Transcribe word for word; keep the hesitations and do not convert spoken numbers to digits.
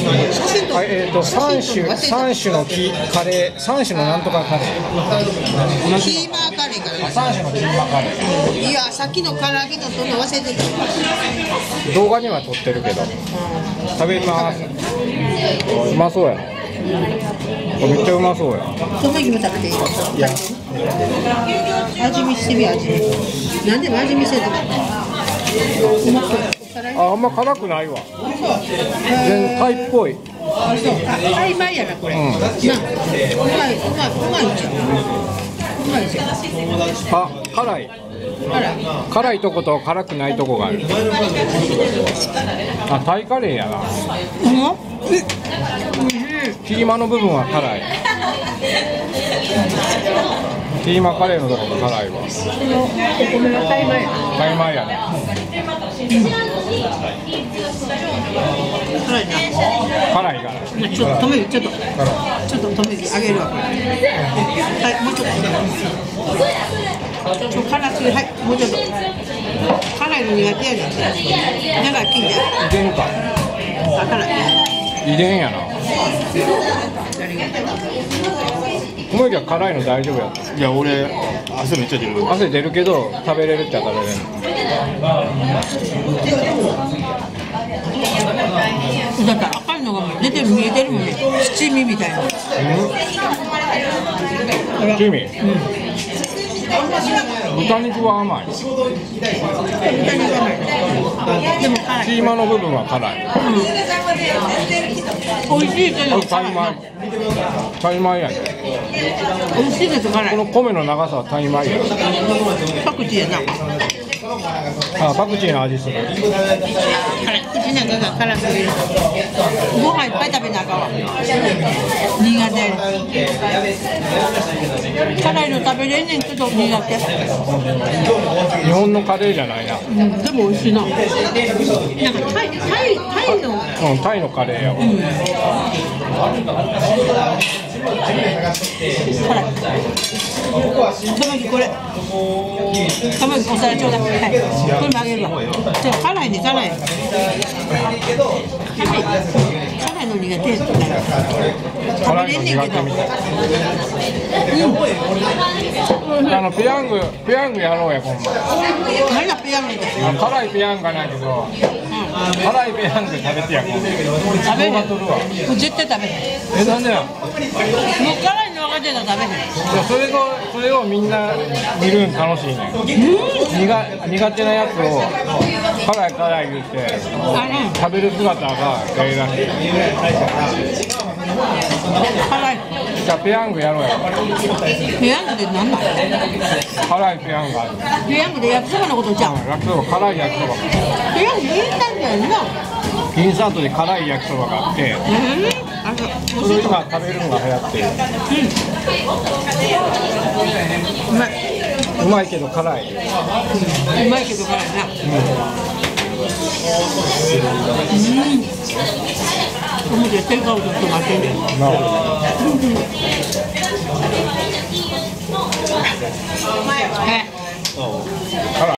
はい、えっと三種三種のキカレー、三種のなんとかカレー。 キーマーカレーかな。 三種のキーマカレー。 いや、さっきの唐揚げとそんな忘れてた。 動画には撮ってるけど。食べます。うまそうやな。めっちゃうまそうや。 トメギも食べていい？いや。味見してみ味見。なんでも味見せるとか。うまそう。 あ、あんま辛くないわ。全タイっぽい。 あ、そう。あ、タイ米やなこれ。うん。な、うまい、うまい、うまいじゃん。うまいじゃん。 あ、辛い。辛いとこと辛くないとこがある。あ、タイカレーやな。キーマの部分は辛い。キーマカレーのとこが辛いわ。お米のタイ米や。 タイ米やね。 辛いな。 辛いから。 ちょっと止める、ちょっと。ちょっと止める、あげるわ。はい、もうちょっと。ちょ、辛すぎ、はい、もうちょっと。辛いの苦手やねん。だから聞いて。 遺伝か。 あ、辛い。 遺伝やな。小麦は辛いの大丈夫やった。 いや、俺汗めっちゃ出る。 汗出るけど食べれるっちゃ食べれる。 だから赤いのが出てる、見えてるもんね。七味みたいな。 七味。豚肉は甘い。 豚肉甘い。でも辛い。 キーマの部分は辛い。 美味しいけどタイ米。タイ米やね。 美味しいです辛い。 この米の長さはタイ米や。 パクチーやな。 あ、パクチーの味する。 辛い。口なんかが辛すぎる。ご飯いっぱい食べなあかんわ。苦手。辛いの食べれんねんけど苦手。 日本のカレーじゃないな。 うん、でも美味しいな。なんかタイ、タイ、タイの。 うん、タイのカレーやわ。うん、 辛い。卵これ。卵お皿ちょうだい。はい。これもあげるわ。じゃ辛いね、辛い。辛い。辛いの苦手。食べれんねんけど。 あのペヤング、ペヤングやろうや、今度。 何がペヤングだ。 辛いペヤングがないけど。辛いペヤング食べてや、今度。 食べへん。絶対食べへん。 え、なんでや。もう辛いの分かってたら食べへん。 それを、それをみんな見るん楽しいね。苦、苦手なやつを。辛い辛い言って。食べる姿がやりらしい。 辛い。 じゃあペヤングやろうや。 ペヤングって何なの？ 辛いペヤングある。 ペヤングで焼きそばのことじゃん。 焼きそば、辛い焼きそば。 ペヤングインスタントやんな。 インスタントで辛い焼きそばがあって、 うん、あのそれ今食べるのが流行ってる。 うん、うまい。 うまいけど辛い。 うまいけど辛いな。うん。うん。テイクアウトと負けんねん。 なるほど。 はい。